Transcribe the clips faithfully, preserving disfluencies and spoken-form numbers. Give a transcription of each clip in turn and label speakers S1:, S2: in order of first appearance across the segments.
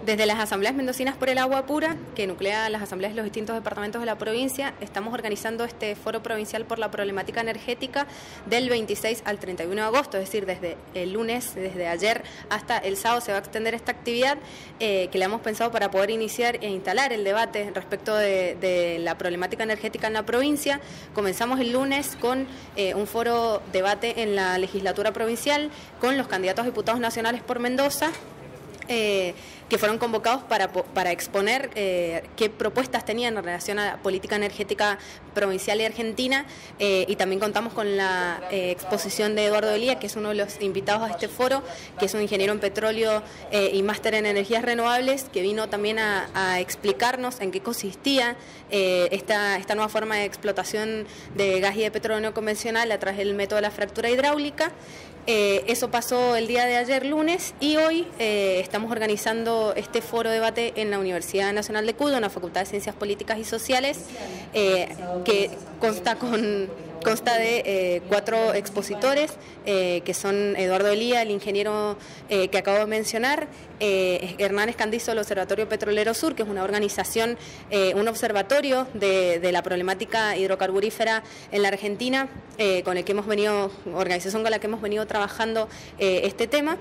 S1: Desde las Asambleas Mendocinas por el Agua Pura, que nuclea las asambleas de los distintos departamentos de la provincia, estamos organizando este foro provincial por la problemática energética del veintiséis al treinta y uno de agosto, es decir, desde el lunes, desde ayer hasta el sábado se va a extender esta actividad eh, que le hemos pensado para poder iniciar e instalar el debate respecto de, de la problemática energética en la provincia. Comenzamos el lunes con eh, un foro debate en la legislatura provincial con los candidatos a diputados nacionales por Mendoza, Eh, que fueron convocados para, para exponer eh, qué propuestas tenían en relación a la política energética provincial y argentina, eh, y también contamos con la eh, exposición de Eduardo Elía, que es uno de los invitados a este foro, que es un ingeniero en petróleo eh, y máster en energías renovables, que vino también a, a explicarnos en qué consistía eh, esta, esta nueva forma de explotación de gas y de petróleo no convencional a través del método de la fractura hidráulica. Eh, eso pasó el día de ayer lunes y hoy eh, estamos organizando este foro debate en la Universidad Nacional de Cuyo, en la Facultad de Ciencias Políticas y Sociales, eh, que consta con consta de eh, cuatro expositores, eh, que son Eduardo Elía, el ingeniero eh, que acabo de mencionar, eh, Hernán Escandizo del Observatorio Petrolero Sur, que es una organización, eh, un observatorio de, de la problemática hidrocarburífera en la Argentina, eh, con el que hemos venido, organización con la que hemos venido trabajando eh, este tema.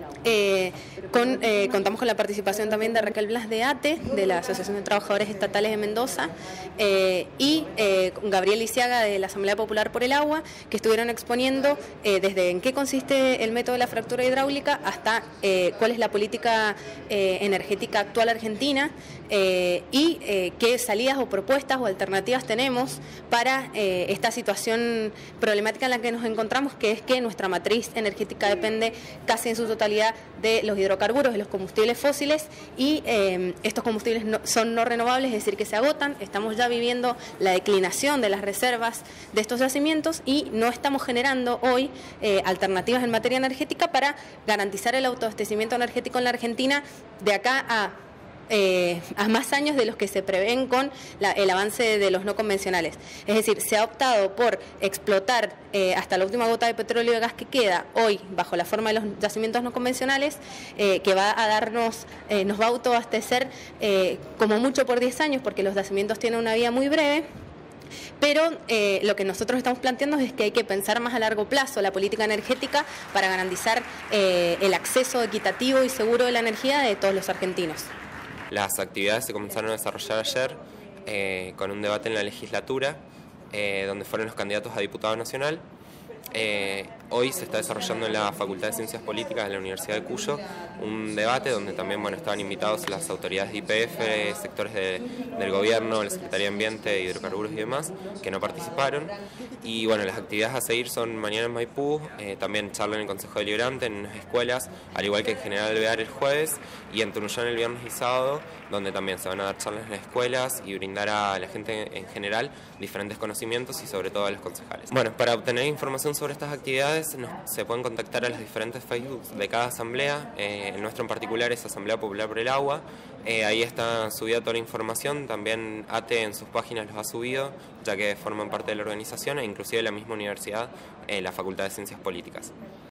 S1: Eh, con, eh, contamos con la participación también de Raquel Blas de ATE, de la Asociación de Trabajadores Estatales de Mendoza, eh, y eh, Gabriel Lisiaga de la Asamblea Popular por el Agua, que estuvieron exponiendo eh, desde en qué consiste el método de la fractura hidráulica hasta eh, cuál es la política eh, energética actual argentina eh, y eh, qué salidas o propuestas o alternativas tenemos para eh, esta situación problemática en la que nos encontramos, que es que nuestra matriz energética depende casi en su totalidad de los hidrocarburos, de los combustibles fósiles, y eh, estos combustibles no, son no renovables, es decir, que se agotan. Estamos ya viviendo la declinación de las reservas de estos yacimientos y no estamos generando hoy eh, alternativas en materia energética para garantizar el autoabastecimiento energético en la Argentina de acá a Eh, a más años de los que se prevén con la, el avance de los no convencionales. Es decir, se ha optado por explotar eh, hasta la última gota de petróleo y de gas que queda hoy bajo la forma de los yacimientos no convencionales, eh, que va a darnos, eh, nos va a autoabastecer eh, como mucho por diez años, porque los yacimientos tienen una vida muy breve. Pero eh, lo que nosotros estamos planteando es que hay que pensar más a largo plazo la política energética para garantizar eh, el acceso equitativo y seguro de la energía de todos los argentinos.
S2: Las actividades se comenzaron a desarrollar ayer eh, con un debate en la legislatura, eh, donde fueron los candidatos a diputado nacional. Eh, hoy se está desarrollando en la Facultad de Ciencias Políticas de la Universidad de Cuyo un debate donde también bueno, estaban invitados las autoridades de I P F, sectores de, del gobierno, la Secretaría de Ambiente, Hidrocarburos y demás, que no participaron. Y bueno, las actividades a seguir son mañana en Maipú, eh, también charla en el Consejo Deliberante, en unas escuelas, al igual que en General Alvear el jueves, y en Tunuyán el viernes y sábado, donde también se van a dar charlas en las escuelas y brindar a la gente en general diferentes conocimientos y sobre todo a los concejales. Bueno, para obtener información sobre estas actividades nos, se pueden contactar a los diferentes Facebook de cada asamblea, eh, el nuestro en particular es Asamblea Popular por el Agua, eh, ahí está subida toda la información, también ATE en sus páginas los ha subido, ya que forman parte de la organización e inclusive la misma universidad, eh, la Facultad de Ciencias Políticas.